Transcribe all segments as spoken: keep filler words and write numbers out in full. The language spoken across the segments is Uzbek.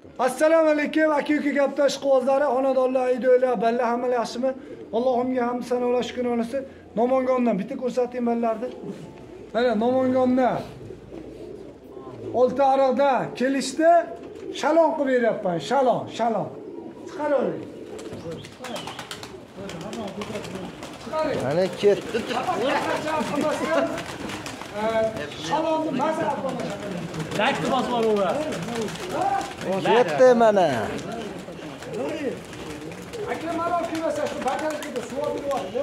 alaykum. Assalomu alaykum, aka-uka gapdosh quvozlari, xonadonlar, uydalar, balla hamma yaxshimi? Allohimga hamd sanolar shukr olsin. Namangandan bitta ko'rsating ballarni. Mana Namangandan Oltiariqda kelishdi, shalom qilib beryapman, shalom, shalom. Chiqaravering. Ana ketdi. Shalomni maza qilmoqchi. Lakni bosib o'ra. Ketdi mana. Aka mana kelmasa shu bakalkada suv olib yubordi.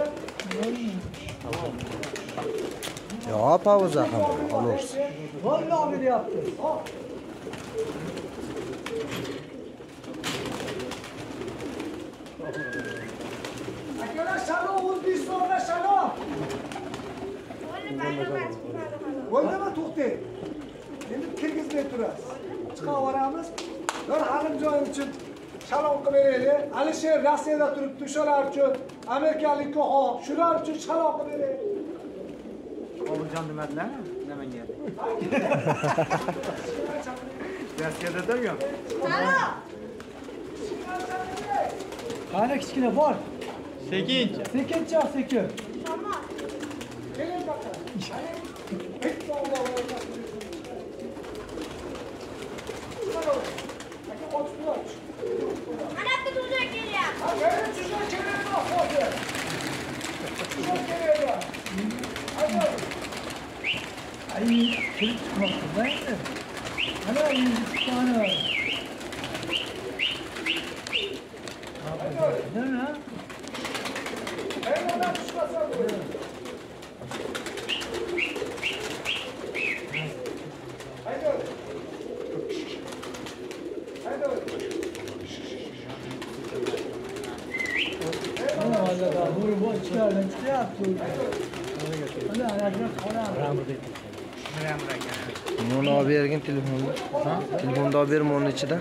Yo, pauza ham xolos. Vallahi beryapti. Akalar shalom, O'zbekistonga shalom. Bo'ldimi, to'xtang. Endi kirgizmay turasiz. Chiqaveramiz. Bir halim joyim uchun shalom qilib beraylik. Alisher Rossiyada turibdi, shular uchun amerikalik ko'ho, shular uchun shalom qilib beraylik. Obuljon demadilar, Namangan. Rossiyada turgan. Qani kichkina bor. Sekinchi. Sekinchi, sekin. Keling baqa. Ana bu tuzak kelyapti. Ha, meni tuzak kelyapti, hozir. Tuzak kelyapti. Hadi. Ay, kelib chiqmoqda endi. Ana endi chiqqani. Nima? Ben ona tushmasam bo'ladimi? Haydi. Haydi. Ana hozirda bo'ri bor ichkaridan chiqyapti. Ana ana qora. Buni olib bergin telefonni. Ha? Telefonni olib berma onun ichida.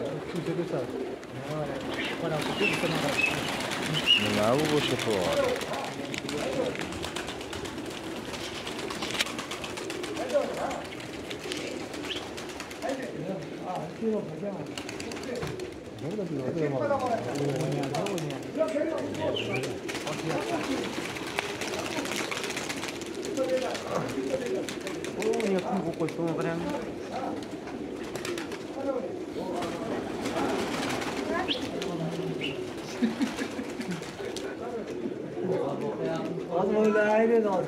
Nima bu bo'sha to'g'ri? O'ni yo'qmi, bu qo'yib qo'ygan. Az böyle ayrı da.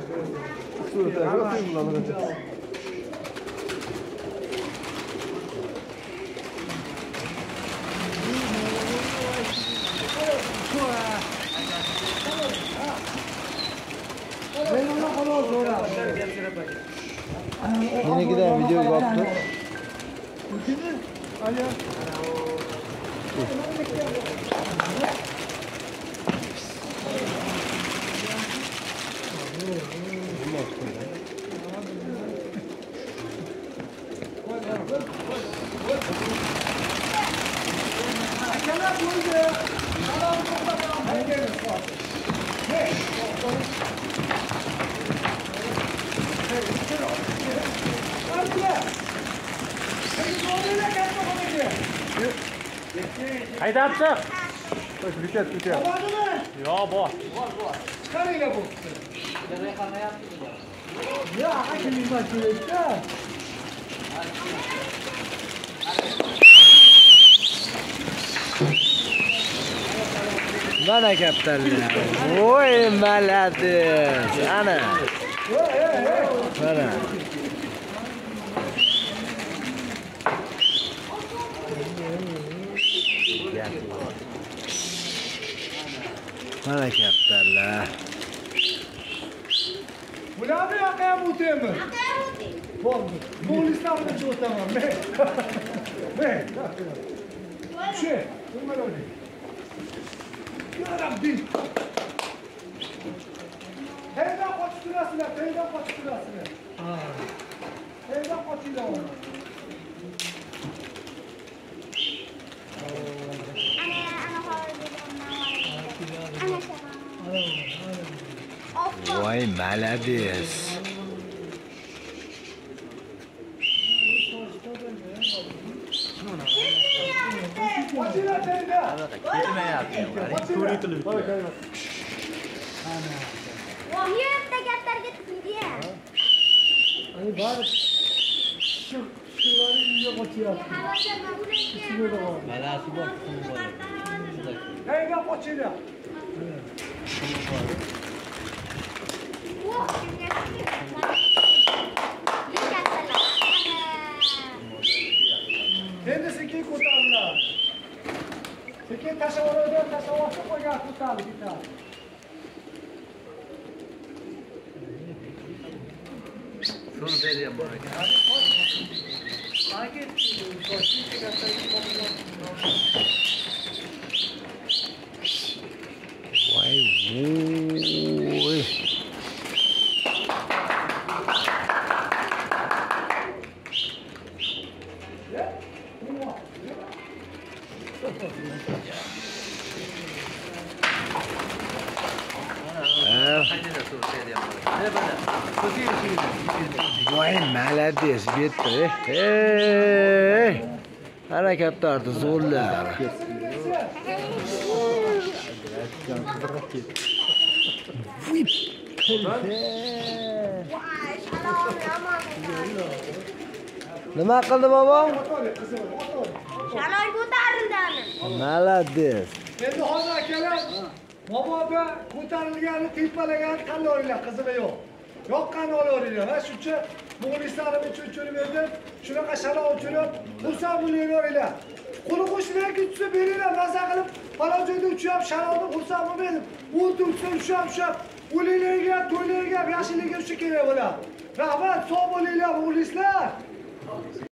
Ben ona xolos o'rab. Menikidan video yopdi. Kimi? Alo. Akalar bo'ldi. Shalom to'xtatam. Haydi. Hey. Haydab chiq. Bitat, bitat. Yo, bor. Chiqaringlar bu. Ya, kimning mashinasida? Mana kaptallar. Voy, malades. Ana. Mana. Mana kaptallar. Bularni yoqayam o'taymi? Aqayapti. Bo'ldi. Polislarni o'taman men. Men. Che, nima bo'ldi? Yarabbi. Hayda qochib turasizlar, hayda qochib turasizlar. Ha. Hayda qochinglar. Ana ana hozir ana ana Voy, malades. Ana Ochinglar tenda. Ketmayapti. Ko'rik qilib. Voh, yerda gaplarga tushundiya. Ay bari shu shular uyga qochyapti. Malasi bor. Nega ochinglar? Voh, Endi sekin ko'taringlar. Sekin tashavordan tashavorga qo'ygan ko'tarib ketadi. Shuni beryapman bor ekan. Voy voy. Voy молодец, bitta. Ey! Harakatlarni zo'rlar. Vip. Nima qildi bobom? Shalol ko'tarildimi? Молодец. Endi hozir akalar mobobi ko'tarilgani tepalagan qandoringlar qizig'i yo'q. Yoqqani olaveringlar. Ha shuncha muxlislarim uchun uchirib berdim. Shunaqa shalom uchirib, xursand bo'laveringlar. Qo'li qo'shnilar ketsa beringlar, maza qilib, falon joyda uchib, shalomni xursand bo'lmaydi. O'ldi uchsa ushab, ushab, o'liklarga, to'ylarga, yashillarga uchib kerak bo'ladi. Rahmat, sog' bo'linglar muxlislar.